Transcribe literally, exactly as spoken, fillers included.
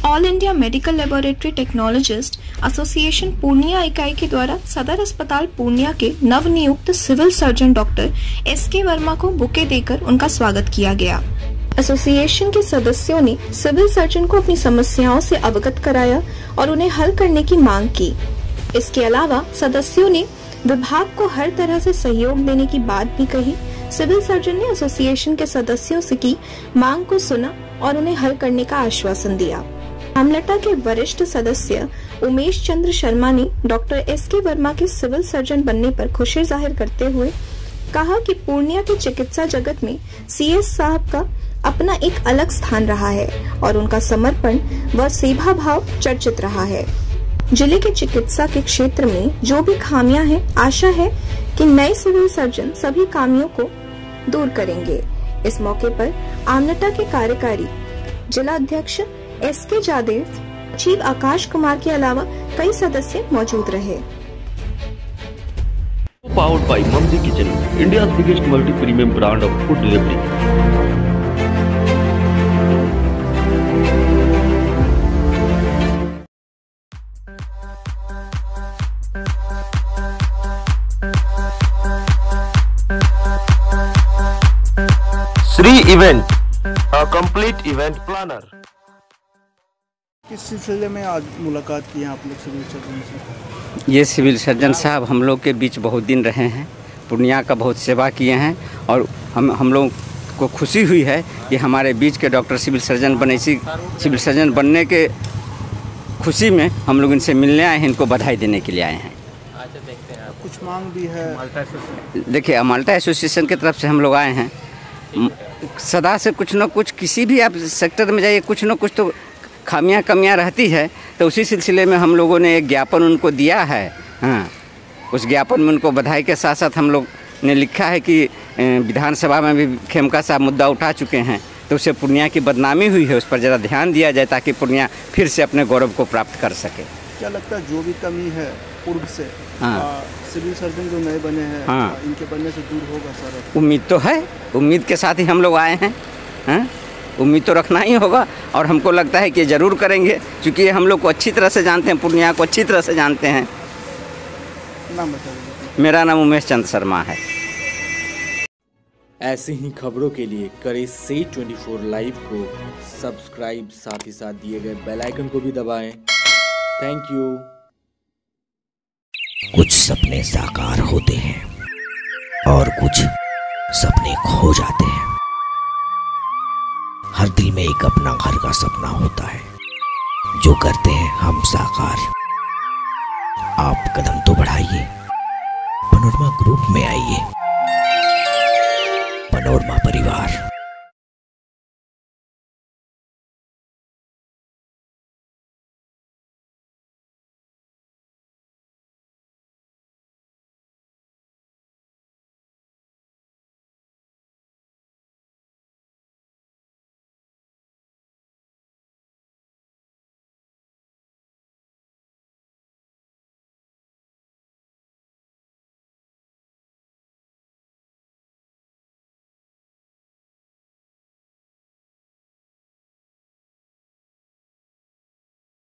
All India medical laboratory technologist association Purnia इकाई के द्वारा सदर अस्पताल पूर्णिया के नवनियुक्त सिविल सर्जन डॉक्टर एस के वर्मा को बुके देकर उनका स्वागत किया गया। एसोसिएशन के सदस्यों ने सिविल सर्जन को अपनी समस्याओं से अवगत कराया और उन्हें हल करने की मांग की। इसके अलावा सदस्यों ने विभाग को हर तरह से सहयोग देने की बात भी कही। सिविल सर्जन ने एसोसिएशन के सदस्यों से की मांग को सुना और उन्हें हल करने का आश्वासन दिया। आमलटा के वरिष्ठ सदस्य उमेश चंद्र शर्मा ने डॉक्टर एस के वर्मा के सिविल सर्जन बनने पर खुशी जाहिर करते हुए कहा कि पूर्णिया के चिकित्सा जगत में सीएस साहब का अपना एक अलग स्थान रहा है और उनका समर्पण व सेवा भाव चर्चित रहा है। जिले के चिकित्सा के क्षेत्र में जो भी खामियां हैं, आशा है कि नए सिविल सर्जन सभी खामियों को दूर करेंगे। इस मौके पर आमलटा के कार्यकारी जिला अध्यक्ष एस के जादेव, चीफ आकाश कुमार के अलावा कई सदस्य मौजूद रहे। Powered by Mamdi Kitchen, India's biggest multi-premium brand of food delivery. Sri Event, a complete event planner. किस सिलसिले में आज मुलाकात की है आप लोग सिविल सर्जन से? ये सिविल सर्जन साहब हम लोग के बीच बहुत दिन रहे हैं, पूर्णिया का बहुत सेवा किए हैं और हम हम लोग को खुशी हुई है कि हमारे बीच के डॉक्टर सिविल सर्जन बने। इसी सिविल सर्जन बनने के खुशी में हम लोग इनसे मिलने आए हैं, इनको बधाई देने के लिए आए हैं। कुछ मांग भी है? देखिए, अमाल्टा एसोसिएशन की तरफ से हम लोग आए हैं। सदा से कुछ न कुछ किसी भी आप सेक्टर में जाइए, कुछ न कुछ तो खामियां कमियां रहती है, तो उसी सिलसिले में हम लोगों ने एक ज्ञापन उनको दिया है। हाँ, उस ज्ञापन में उनको बधाई के साथ साथ हम लोग ने लिखा है कि विधानसभा में भी खेमका साहब मुद्दा उठा चुके हैं, तो उससे पूर्णिया की बदनामी हुई है, उस पर ज़रा ध्यान दिया जाए ताकि पूर्णिया फिर से अपने गौरव को प्राप्त कर सके। क्या लगता है जो भी कमी है पूर्व से, हाँ, सिविल सर्जन जो नए बने हैं, हाँ, इनके बनने से दूर होगा सारा? उम्मीद तो है, उम्मीद के साथ ही हम लोग आए हैं। हाँ, उम्मीद तो रखना ही होगा और हमको लगता है कि ज़रूर करेंगे, क्योंकि हम लोग को अच्छी तरह से जानते हैं, पूर्णिया को अच्छी तरह से जानते हैं। नाम बताइए। मेरा नाम उमेश चंद्र शर्मा है। ऐसी ही खबरों के लिए करें सी ट्वेंटी फोर लाइव को सब्सक्राइब, साथ ही साथ दिए गए बेल आइकन को भी दबाएं। Thank you. कुछ सपने साकार होते हैं और कुछ सपने खो जाते हैं। हर दिल में एक अपना घर का सपना होता है, जो करते हैं हम साकार। आप कदम तो बढ़ाइए, पनोरमा ग्रुप में आइए। पनोरमा परिवार।